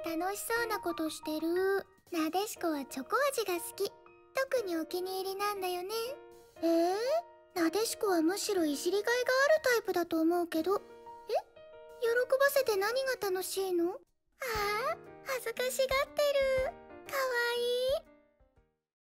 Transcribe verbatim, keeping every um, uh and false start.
楽しそうなことしてる。なでしこはチョコ味が好き。特にお気に入りなんだよね。えー、なでしこはむしろいじりがいがあるタイプだと思うけど。え、喜ばせて何が楽しいの？ああ、恥ずかしがってる。かわいい。